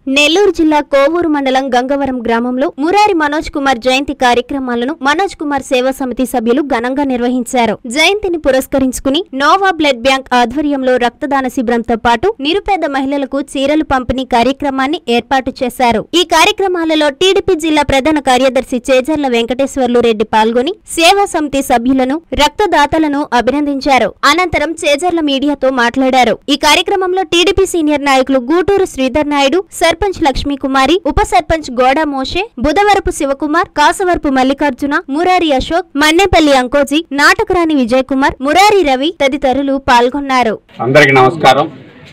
నెల్లూరు జిల్లా కోవూరు మండలం గంగవరం గ్రామంలో మురారి మనోజ్ కుమార్ జయంతి కార్యక్రమాలను మనోజ్ కుమార్ సేవా సమితి సభ్యులు ఘనంగా నిర్వహించారు. జయంతిని పురస్కరించుకుని నోవా బ్లడ్ బ్యాంక్ ఆధ్వర్యంలో రక్తదాన శిబిరంతో పాటు నిరుపేద మహిళలకు చీరలు పంపిణీ కార్యక్రమాన్ని ఏర్పాటు చేశారు. ఈ కార్యక్రమాలలో టీడీపీ జిల్లా ప్రధాన కార్యదర్శి చేజర్ల వెంకటేశ్వర్లు రెడ్డి పాల్గొని సేవా సమితి సభ్యులను రక్తదాతలను అభినందించారు. అనంతరం చేజర్ల మీడియాతో మాట్లాడారు. ఈ కార్యక్రమంలో టీడీపీ సీనియర్ నాయకులు గూటూరు శ్రీధర్ నాయుడు, సర్పంచ్ లక్ష్మీకుమారి, ఉప సర్పంచ్ గోడా మోషే, బుధవరపు శివకుమార్, కాసవరపు మల్లికార్జున, మురారి అశోక్, మన్నేపల్లి అంకోజీ, నాటకరాణి విజయ్ కుమార్, మురారి రవి తదితరులు పాల్గొన్నారు. అందరికీ నమస్కారం.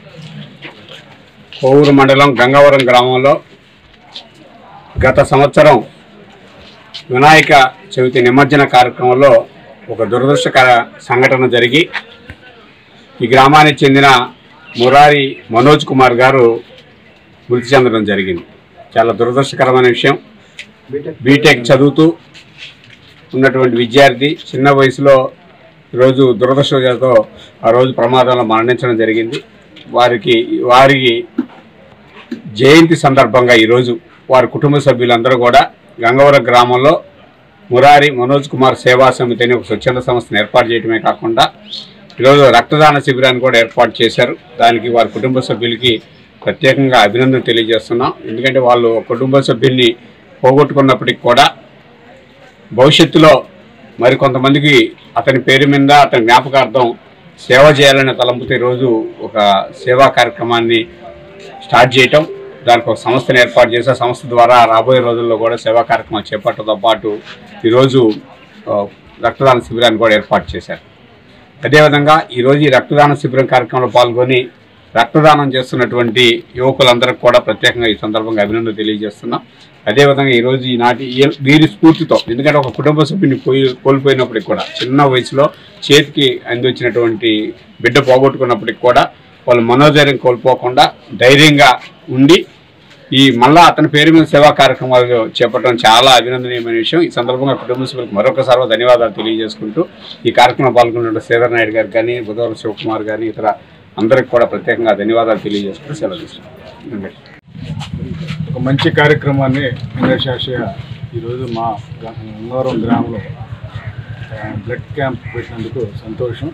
కోవూరు మండలం గంగవరం గ్రామంలో గత సంవత్సరం వినాయక చవితి నిమజ్జన కార్యక్రమంలో ఒక దురదృష్టకర సంఘటన జరిగి ఈ గ్రామానికి చెందిన మురారి మనోజ్ కుమార్ గారు మృతి చెందడం జరిగింది. చాలా దురదృష్టకరమైన విషయం. బీటెక్ చదువుతూ ఉన్నటువంటి విద్యార్థి చిన్న వయసులో ఈరోజు దురదృష్టంతో ఆ రోజు ప్రమాదంలో మరణించడం జరిగింది. వారికి జయంతి సందర్భంగా ఈరోజు వారి కుటుంబ సభ్యులందరూ కూడా గంగవరం గ్రామంలో మురారి మనోజ్ కుమార్ సేవా సమితి అని ఒక స్వచ్ఛంద సంస్థను ఏర్పాటు చేయడమే కాకుండా ఈరోజు రక్తదాన శిబిరాన్ని కూడా ఏర్పాటు చేశారు. దానికి వారి కుటుంబ సభ్యులకి ప్రత్యేకంగా అభినందన తెలియజేస్తున్నాం. ఎందుకంటే వాళ్ళు కుటుంబ సభ్యుల్ని పోగొట్టుకున్నప్పటికి కూడా భవిష్యత్తులో మరికొంతమందికి అతని పేరు మీద అతని జ్ఞాపకార్థం సేవ చేయాలనే తలంపుతో ఈరోజు ఒక సేవా కార్యక్రమాన్ని స్టార్ట్ చేయటం, దానికి ఒక సంస్థను ఏర్పాటు చేసి ఆ సంస్థ ద్వారా రాబోయే రోజుల్లో కూడా సేవా కార్యక్రమాలు చేపట్టడంతో పాటు ఈరోజు రక్తదాన శిబిరాన్ని కూడా ఏర్పాటు చేశారు. అదేవిధంగా ఈరోజు ఈ రక్తదాన శిబిరం కార్యక్రమంలో పాల్గొని రక్తదానం చేస్తున్నటువంటి యువకులందరికీ కూడా ప్రత్యేకంగా ఈ సందర్భంగా అభినందన తెలియజేస్తున్నాం. అదేవిధంగా ఈరోజు ఈనాటి వీరి స్ఫూర్తితో, ఎందుకంటే ఒక కుటుంబ సభ్యుని కోల్పోయినప్పటికి కూడా చిన్న వయసులో చేతికి అందించినటువంటి బిడ్డ పోగొట్టుకున్నప్పటికి కూడా వాళ్ళు మనోధైర్యం కోల్పోకుండా ధైర్యంగా ఉండి మళ్ళా అతని పేరు మీద సేవా కార్యక్రమాలు చేపట్టడం చాలా అభినందనీయమైన విషయం. ఈ సందర్భంగా కుటుంబ సభ్యులకు మరొకసారి ధన్యవాదాలు తెలియజేసుకుంటూ ఈ కార్యక్రమంలో పాల్గొన్న శ్రీధర్ నాయుడు గారు కానీ, బుధవరం శివకుమార్ కానీ, ఇతర అందరికి కూడా ప్రత్యేకంగా ధన్యవాదాలు తెలియజేసుకుంటూ సెలవు తీసుకుంటాం. ఒక మంచి కార్యక్రమాన్ని వెంకటేశ్వర ఈరోజు మా గంగవరం గ్రామంలో బ్లడ్ క్యాంప్ పెట్టినందుకు సంతోషం.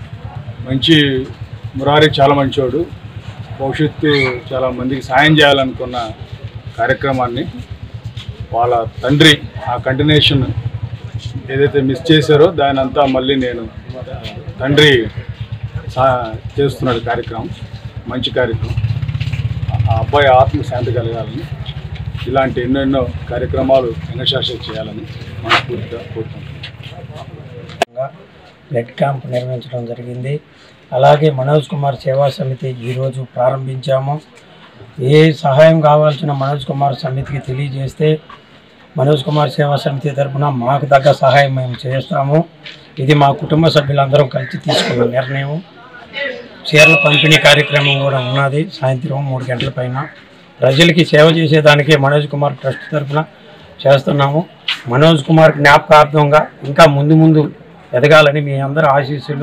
మురారి చాలా మంచివాడు, భవిష్యత్తు చాలా మందికి సాయం చేయాలనుకున్న కార్యక్రమాన్ని వాళ్ళ తండ్రి ఆ కంటిన్యూషన్ ఏదైతే మిస్ చేశారో దాని అంతా మళ్ళీ తండ్రి చేస్తున్నాడు కార్యక్రమం. మంచి కార్యక్రమం. ఆ అబ్బాయి ఆత్మశాంతి కలగాలని, ఇలాంటి ఎన్నెన్నో కార్యక్రమాలు వెంకటేశ్వర చేయాలని మనస్ఫూర్తిగా కోరుకుంటున్నాం. బ్లడ్ క్యాంప్ నిర్వహించడం జరిగింది. అలాగే మనోజ్ కుమార్ సేవా సమితి ఈరోజు ప్రారంభించాము. ఏ సహాయం కావాల్సిన మనోజ్ కుమార్ సమితికి తెలియజేస్తే మనోజ్ కుమార్ సేవా సమితి తరఫున మాకు తగ్గ సహాయం మేము చేస్తాము. ఇది మా కుటుంబ సభ్యులందరం కలిసి తీసుకున్న నిర్ణయం. చీరల పంపిణీ కార్యక్రమం కూడా ఉన్నది. సాయంత్రం 3 గంటల పైన ప్రజలకి సేవ చేసేదానికే మనోజ్ కుమార్ ట్రస్ట్ తరఫున చేస్తున్నాము. మనోజ్ కుమార్ జ్ఞాపకార్థంగా ఇంకా ముందు ఎదగాలని మీ అందరూ ఆశీస్సులు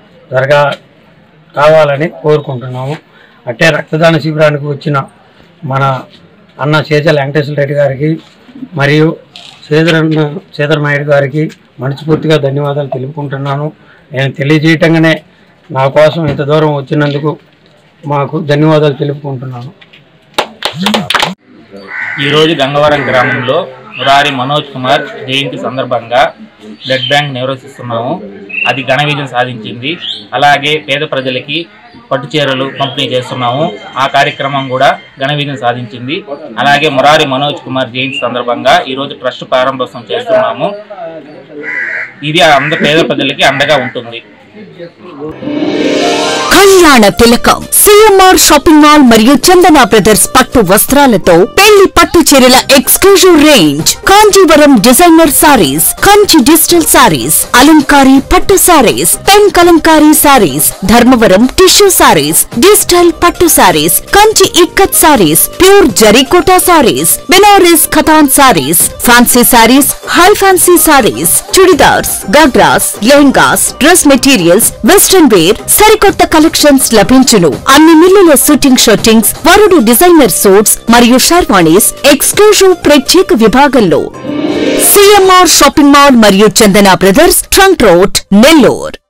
కావాలని కోరుకుంటున్నాము. అట్టే రక్తదాన శిబిరానికి వచ్చిన మన అన్న చేజర్ల వెంకటేశ్వర రెడ్డి గారికి మరియు శ్రీధర్ నాయుడు గారికి మనస్ఫూర్తిగా ధన్యవాదాలు తెలుపుకుంటున్నాను. నేను తెలియజేయటంగానే నా కోసం ఇంత దూరం వచ్చినందుకు మాకు ధన్యవాదాలు తెలుపుకుంటున్నాను. ఈరోజు గంగవరం గ్రామంలో మురారి మనోజ్ కుమార్ జయంతి సందర్భంగా బ్లడ్ బ్యాంక్ నిర్వహిస్తున్నాము. అది ఘన విజయం సాధించింది. అలాగే పేద ప్రజలకి పట్టు చీరలు పంపిణీ చేస్తున్నాము. ఆ కార్యక్రమం కూడా ఘన విజయం సాధించింది. అలాగే మురారి మనోజ్ కుమార్ జయంతి సందర్భంగా ఈరోజు ట్రస్ట్ ప్రారంభోత్సవం చేస్తున్నాము. ఇది పేద ప్రజలకి అండగా ఉంటుంది. కళ్యాణ తిలకం సిఎంఆర్ షాపింగ్ మాల్ మరియు చందన బ్రదర్స్ పట్టు వస్త్రాలతో పెళ్లి పట్టు చీరల exclusive range, Kanjeevaram designer sarees, Kanchi digital sarees, అలంకారీ పట్టు sarees, pen Kalamkari sarees, Dharmavaram tissue sarees, digital పట్టు sarees, Kanchi ikat sarees, pure జరీకోటా sarees, Banaras Katan sarees, fancy sarees, high fancy sarees, churidars, ghagras, lehengas, dress materials, western wear, wear సరికొత్త కలెక్షన్స్ లభించును. అన్ని మిల్లుల షూటింగ్ షర్టింగ్స్, వరుడు డిజైనర్ సూట్స్ మరియు షర్వాణీస్ ఎక్స్క్లూజివ్ ప్రత్యేక విభాగంలో. సిఎంఆర్ షాపింగ్ మాల్ మరియు Chandana brothers trunk road, Nellore.